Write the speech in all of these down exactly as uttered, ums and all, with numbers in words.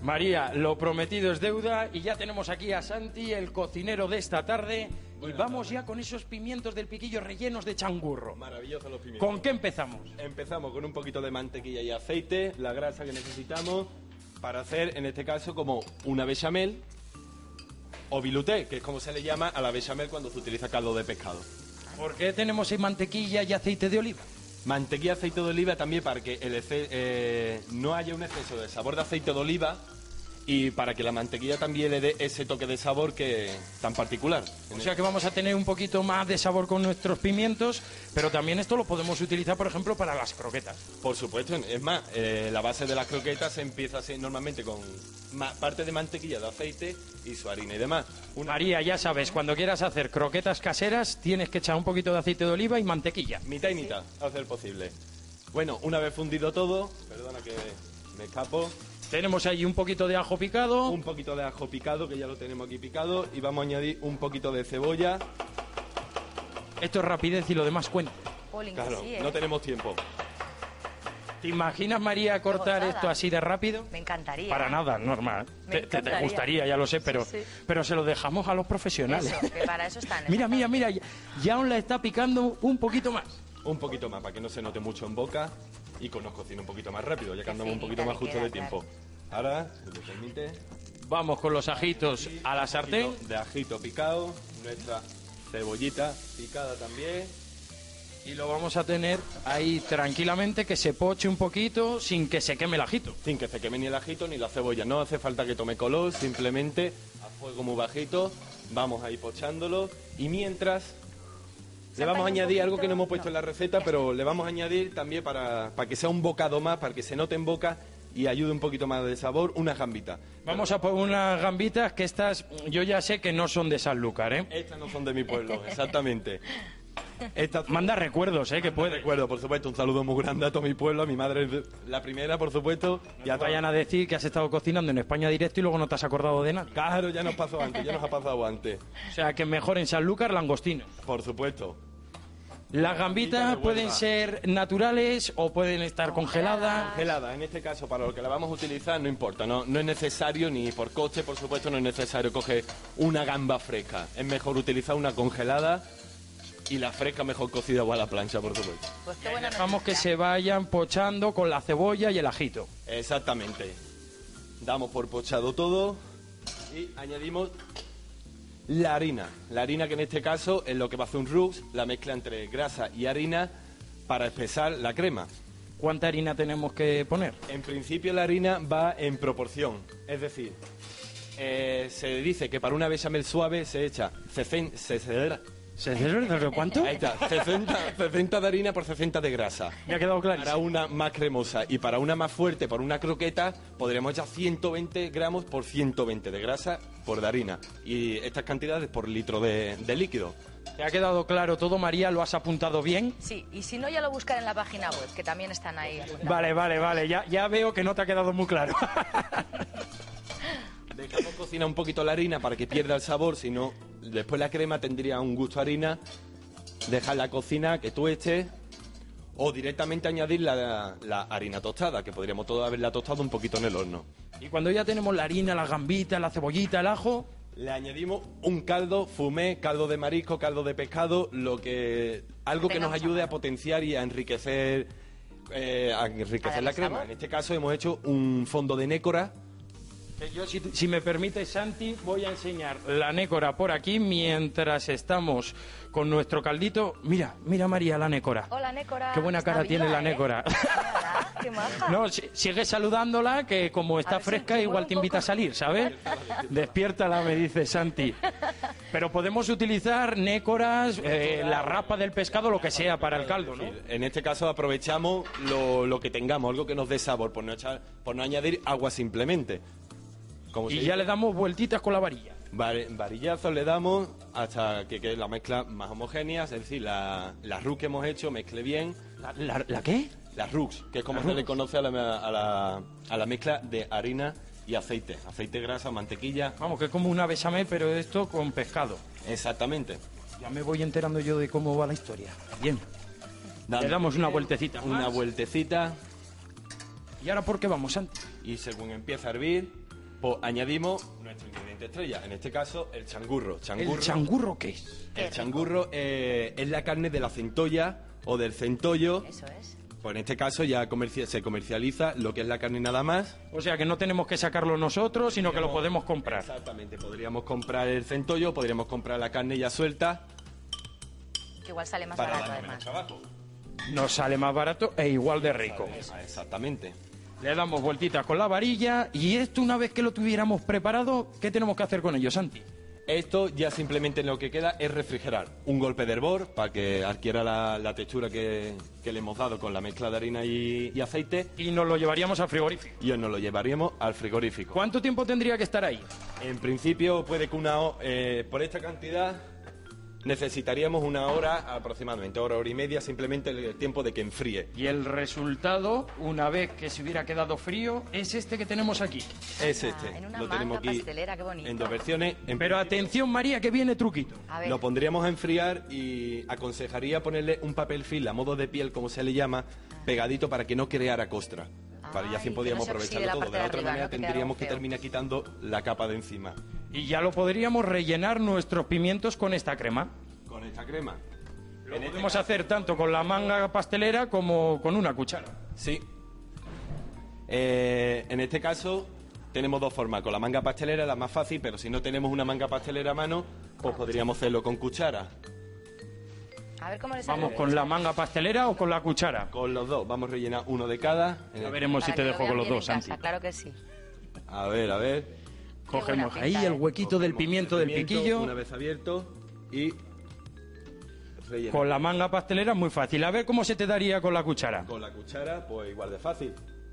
María, lo prometido es deuda y ya tenemos aquí a Santi, el cocinero de esta tarde. Y vamos ya con esos pimientos del piquillo rellenos de changurro. Maravillosos los pimientos. ¿Con qué empezamos? Empezamos con un poquito de mantequilla y aceite, la grasa que necesitamos para hacer, en este caso, como una bechamel o viluté, que es como se le llama a la bechamel cuando se utiliza caldo de pescado. ¿Por qué tenemos ahí mantequilla y aceite de oliva? Mantequilla y aceite de oliva también para que el efe- eh, no haya un exceso de sabor de aceite de oliva y para que la mantequilla también le dé ese toque de sabor que tan particular. O sea que vamos a tener un poquito más de sabor con nuestros pimientos, pero también esto lo podemos utilizar, por ejemplo, para las croquetas. Por supuesto, es más, eh, la base de las croquetas se empieza así normalmente con ma- parte de mantequilla, de aceite y su harina y demás. Una María, ya sabes, cuando quieras hacer croquetas caseras, tienes que echar un poquito de aceite de oliva y mantequilla. mitad y mitad, a hacer posible. Bueno, una vez fundido todo, perdona que me escapo, Tenemos ahí un poquito de ajo picado. un poquito de ajo picado, que ya lo tenemos aquí picado, y vamos a añadir un poquito de cebolla. Esto es rapidez y lo demás cuenta. Jolín, que Claro, sí, ¿eh? no tenemos tiempo. ¿Te imaginas, María, cortar gozada. esto así de rápido? Me encantaría. Para nada, normal. Me Te, te- te encantaría. gustaría, ya lo sé, pero, Sí, sí. pero se lo dejamos a los profesionales. Eso, que para eso están. Mira, mira, mira, ya, ya aún la está picando un poquito más. Un poquito más, para que no se note mucho en boca y que nos cocine un poquito más rápido, ya que Qué andamos un finita poquito más le justo queda, de tiempo. Ahora, si me permite, Vamos con los ajitos a la un sartén. poquito de ajito picado, nuestra cebollita picada también. Y lo vamos a tener ahí tranquilamente, que se poche un poquito sin que se queme el ajito. Sin que se queme ni el ajito ni la cebolla. No hace falta que tome color, simplemente a fuego muy bajito vamos a ir pochándolo. Y mientras le vamos a un añadir algo poquito? que no hemos puesto No. en la receta, pero le vamos a añadir también para, para que sea un bocado más, para que se note en boca y ayude un poquito más de sabor, una gambita. Vamos a poner unas gambitas que estas yo ya sé que no son de Sanlúcar, ¿eh? Estas no son de mi pueblo, exactamente. Estas Manda recuerdos, ¿eh? Que puede. recuerdo, por supuesto, un saludo muy grande a toda mi pueblo, a mi madre es la primera, por supuesto. y a Ya vayan a decir que has estado cocinando en España directo y luego no te has acordado de nada. Claro, ya nos pasó antes, ya nos ha pasado antes, O sea que mejor en Sanlúcar langostino. por supuesto. Las gambitas Gambita de pueden Huelva. ser naturales o pueden estar congeladas. Congelada, en este caso, para lo que la vamos a utilizar, no importa, no, no es necesario, ni por coste, por supuesto, no es necesario coger una gamba fresca. Es mejor utilizar una congelada y la fresca mejor cocida o a la plancha, por supuesto. Pues qué buena Dejamos que noticia. se vayan pochando con la cebolla y el ajito. Exactamente. Damos por pochado todo y añadimos la harina. La harina que en este caso es lo que va a hacer un roux, la mezcla entre grasa y harina para espesar la crema. ¿Cuánta harina tenemos que poner? En principio la harina va en proporción, es decir, eh, se dice que para una bechamel suave se echa sesenta, ¿Se cuánto? ahí está, sesenta, sesenta de harina por sesenta de grasa. Me ha quedado Para clarísimo. una más cremosa y para una más fuerte, por una croqueta, podríamos echar ciento veinte gramos por ciento veinte de grasa por de harina. Y estas cantidades por litro de, de líquido. ¿Te ha quedado claro todo, María? ¿Lo has apuntado bien? Sí, y si no, ya lo buscan en la página web, que también están ahí. Vale, vale, vale. Ya, ya veo que no te ha quedado muy claro. Dejamos cocinar un poquito la harina para que pierda el sabor, si no, después la crema tendría un gusto a harina. Dejarla cocinar, que tú eches, o directamente añadir la, la harina tostada, que podríamos todo haberla tostado un poquito en el horno. Y cuando ya tenemos la harina, las gambitas, la cebollita, el ajo, Le añadimos un caldo, fumé, caldo de marisco, caldo de pescado, lo que algo que nos Tengamos a ayude a mano. potenciar y a enriquecer, eh, a enriquecer A darle la crema. sabor. En este caso hemos hecho un fondo de nécora. que yo, si, si me permite, Santi, voy a enseñar la nécora por aquí mientras estamos con nuestro caldito. Mira, mira, María, la nécora. Hola, Nécora. Qué buena Está cara viva, tiene la ¿eh? nécora. Mírala, qué maja. No, si- sigue saludándola, que como está ver si fresca, se igual mueve te un invita a poco. salir, ¿sabes? Despiértala, me dice Santi. Pero podemos utilizar nécoras, eh, la rapa del pescado, lo que sea para el caldo, ¿no? En este caso aprovechamos lo, lo que tengamos, algo que nos dé sabor, por no, echar, por no añadir agua simplemente. Como se Y dice, ya le damos vueltitas con la varilla. var- varillazos le damos hasta que quede la mezcla más homogénea, es decir, la, la roux que hemos hecho mezcle bien. ¿La, la- la qué? La roux, que es como La se le roux. conoce a la, a, la, a la mezcla de harina y aceite. Aceite, grasa, mantequilla. Vamos, que es como una bechamel, pero esto con pescado. Exactamente. Ya me voy enterando yo de cómo va la historia. Bien. Le damos una vueltecita Una más. vueltecita ¿Y ahora por qué vamos, Santi? y según empieza a hervir, Pues añadimos nuestro ingrediente estrella, en este caso el changurro. changurro ¿El changurro qué es? El changurro eh, es la carne de la centolla o del centollo. Eso es. Pues en este caso ya comerci- se comercializa lo que es la carne nada más. O sea que no tenemos que sacarlo nosotros, sino que lo podemos comprar. Exactamente, podríamos comprar el centollo, podríamos comprar la carne ya suelta Que igual sale más para barato darle menos además. trabajo. Nos sale más barato e igual de rico. Ah, exactamente. Le damos vueltitas con la varilla y esto una vez que lo tuviéramos preparado, ¿qué tenemos que hacer con ello, Santi? Esto ya simplemente lo que queda es refrigerar. Un golpe de hervor para que adquiera la, la textura que, que le hemos dado con la mezcla de harina y, y aceite. Y nos lo llevaríamos al frigorífico. Y nos lo llevaríamos al frigorífico. ¿Cuánto tiempo tendría que estar ahí? En principio puede que una ho- eh, por esta cantidad necesitaríamos una hora aproximadamente, hora, hora y media, simplemente el tiempo de que enfríe. Y el resultado, una vez que se hubiera quedado frío, es este que tenemos aquí. Es Ah, este. en una Lo tenemos manga aquí pastelera, qué bonito. en dos versiones. En Pero atención, María, que viene truquito. A ver, Lo pondríamos a enfriar y aconsejaría ponerle un papel film a modo de piel, como se le llama, pegadito para que no creara costra. Para y Ay, así que podíamos no se oxide aprovecharlo la todo. parte De la de otra arriba, manera ¿no? Que queda tendríamos algo que feo. terminar quitando la capa de encima. Y ya lo podríamos rellenar nuestros pimientos con esta crema. Con esta crema. Lo En este podemos caso- hacer tanto con la manga pastelera como con una cuchara. Sí. Eh, en este caso tenemos dos formas. Con la manga pastelera la más fácil, pero si no tenemos una manga pastelera a mano, pues podríamos hacerlo con cuchara. a ver cómo le sale. Vamos con la manga pastelera o con la cuchara. Con los dos. Vamos a rellenar uno de cada. En Ya el- veremos si Para te que lo dejo vean con los bien dos, en casa, Santi. Claro que sí. A ver, a ver. Qué Cogemos buena ahí pinta, el ¿eh? huequito del Cogemos pimiento el del pimiento piquillo. Una vez abierto y rellenamos. Con la manga pastelera es muy fácil. A ver cómo se te daría con la cuchara. Con la cuchara, pues igual de fácil.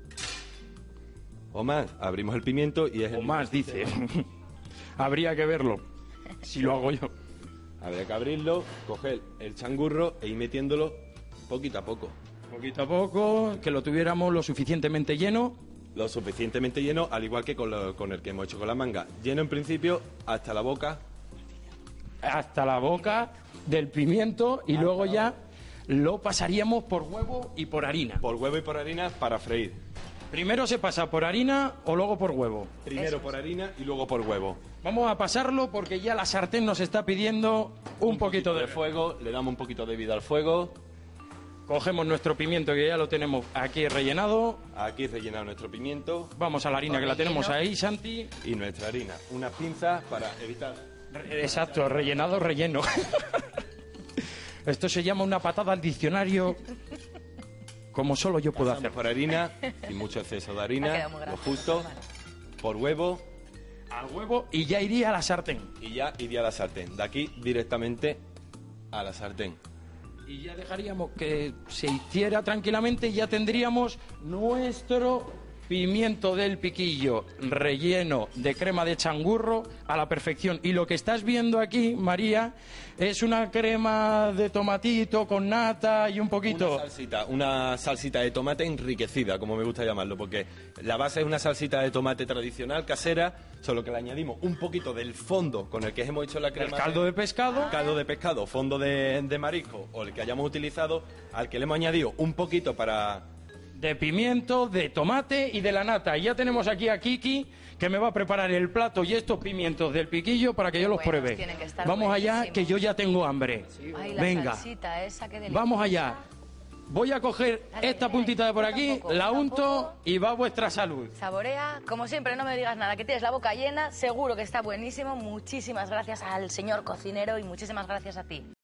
O más, abrimos el pimiento y es el O más, dice. Habría que verlo. Si lo hago yo. Habría que abrirlo, coger el changurro e ir metiéndolo poquito a poco. Poquito a poco, que lo tuviéramos lo suficientemente lleno. Lo suficientemente lleno, al igual que con, lo- con el que hemos hecho con la manga. Lleno en principio hasta la boca. Hasta la boca del pimiento y luego ya lo pasaríamos por huevo y por harina. Por huevo y por harina para freír. Primero se pasa por harina o luego por huevo. Primero por harina y luego por huevo. Vamos a pasarlo porque ya la sartén nos está pidiendo un, poquito de fuego. fuego, le damos un poquito de vida al fuego. Cogemos nuestro pimiento que ya lo tenemos aquí rellenado. Aquí rellenado nuestro pimiento Vamos a la harina que la tenemos Relleno. ahí, Santi. y nuestra harina. Unas pinzas para evitar. Re- Exacto, rellenado, relleno. Esto se llama una patada al diccionario como solo yo puedo Pasamos hacer. por harina, sin mucho exceso de Ha harina, quedado muy lo gracioso, justo, vale. por huevo Al huevo y ya iría a la sartén. y ya iría a la sartén. De aquí directamente a la sartén. Y ya dejaríamos que se hiciera tranquilamente y ya tendríamos nuestro pimiento del piquillo relleno de crema de changurro a la perfección. Y lo que estás viendo aquí, María, es una crema de tomatito con nata y un poquito... Una salsita, una salsita de tomate enriquecida, como me gusta llamarlo, porque la base es una salsita de tomate tradicional, casera, solo que le añadimos un poquito del fondo con el que hemos hecho la El crema. caldo de pescado. caldo de pescado, fondo de, de marisco o el que hayamos utilizado, al que le hemos añadido un poquito para... De pimiento, de tomate y de la nata. Y ya tenemos aquí a Kiki, que me va a preparar el plato y estos pimientos del piquillo para que yo los buenos, pruebe. tienen que estar Vamos allá, buenísimos. que yo ya tengo hambre. Ay, la Venga, salsita esa, qué deliciosa. vamos allá. Voy a coger Dale, esta dale, puntita de por unta un aquí, poco, la unta un unto poco. y va a vuestra salud. Saborea, como siempre, no me digas nada, que tienes la boca llena, seguro que está buenísimo. Muchísimas gracias al señor cocinero y muchísimas gracias a ti.